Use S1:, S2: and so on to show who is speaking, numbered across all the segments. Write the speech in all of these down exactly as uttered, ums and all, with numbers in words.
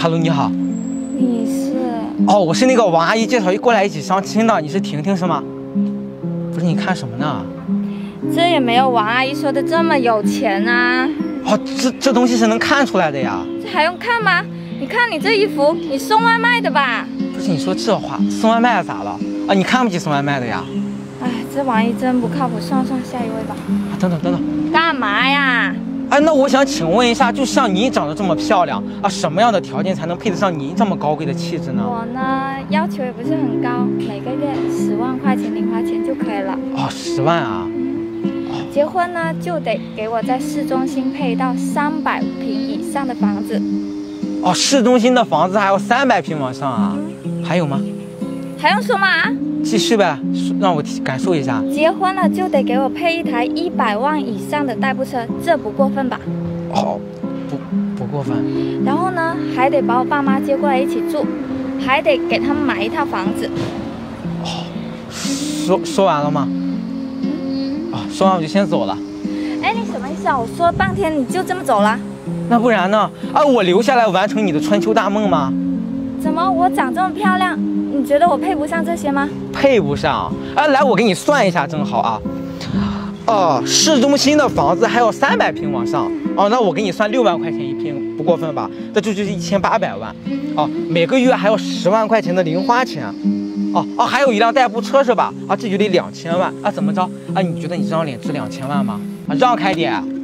S1: ，Hello， 你好。
S2: 你是？
S1: 哦，我是那个王阿姨介绍一过来一起相亲的，你是婷婷是吗？不是，你看什么呢？
S2: 这也没有王阿姨说的这么有钱啊。
S1: 哦，这这东西是能看出来的呀。
S2: 这还用看吗？你看你这衣服，你送外卖的吧？
S1: 不是，你说这话，送外卖咋了？啊，你看不起送外卖的呀？
S2: 哎，这王阿姨真不靠谱，算了算了，下一位吧。
S1: 啊，等等等等。
S2: 干嘛呀？
S1: 哎，那我想请问一下，就像你长得这么漂亮啊，什么样的条件才能配得上你这么高贵的气质呢？
S2: 我呢，要求也不是很高，每个月十万块钱零花钱就可以了。
S1: 哦，十万啊！
S2: 哦、结婚呢，就得给我在市中心配一套三百平以上的房子。
S1: 哦，市中心的房子还要三百平往上啊？嗯、还有吗？
S2: 还用说吗？
S1: 继续呗，让我感受一下。
S2: 结婚了就得给我配一台一百万以上的代步车，这不过分吧？
S1: 哦，不不过分。
S2: 然后呢，还得把我爸妈接过来一起住，还得给他们买一套房子。
S1: 哦，说说完了吗？哦，说完我就先走了。
S2: 哎，你什么意思啊？我说半天你就这么走了？
S1: 那不然呢？啊，我留下来完成你的春秋大梦吗？
S2: 怎么我长这么漂亮？你觉得我配不上这些吗？
S1: 配不上。啊，来，我给你算一下，正好啊。哦，市中心的房子还要三百平往上。哦，那我给你算六万块钱一平，不过分吧？这就就是一千八百万。哦，每个月还有十万块钱的零花钱。哦哦，还有一辆代步车是吧？啊，这就得两千万啊！怎么着啊？你觉得你这张脸值两千万吗？啊，让开点。哎，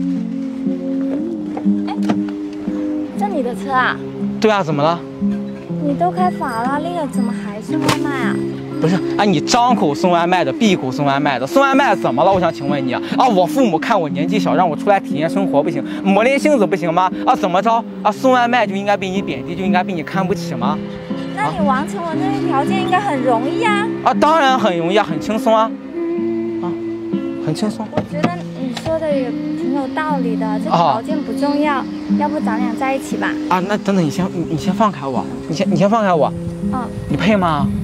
S2: 这你的车啊？
S1: 对啊，怎么了？
S2: 你都开法拉利了，怎么还送外卖啊？
S1: 不是啊，你张口送外卖的，闭口送外卖的，送外卖怎么了？我想请问你啊，我父母看我年纪小，让我出来体验生活不行，磨练性子不行吗？啊，怎么着啊？送外卖就应该被你贬低，就应该被你看不起吗？
S2: 那你完成我这些条件应该很容易啊！
S1: 啊，当然很容易啊，很轻松啊，啊，很轻松。
S2: 我觉得你说的也挺有道理的，这条件不重要，哦、要不咱俩在一起吧？
S1: 啊，那等等，你先你你先放开我，你先你先放开我。
S2: 嗯，
S1: 你配吗？